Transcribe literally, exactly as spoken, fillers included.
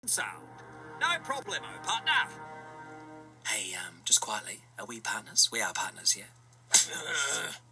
So, no problemo, partner. Hey, um, just quietly, are we partners? We are partners, yeah?